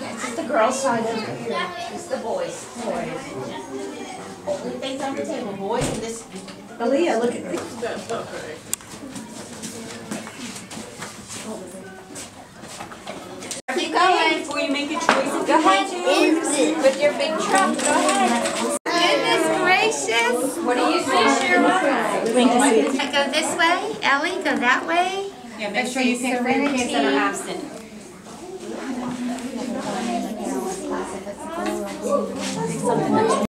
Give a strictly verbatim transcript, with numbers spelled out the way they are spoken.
This is the girls' side over here. This is the boys. Boys. Only things on the table, boys, and this. Aaliyah, look at this. Keep going before you make a choice. Go ahead, with your big trunk. Go ahead. Goodness gracious. What do you see, Shirley? I go this way. Ellie, go that way. Yeah, make sure you pick for your kids that are absent.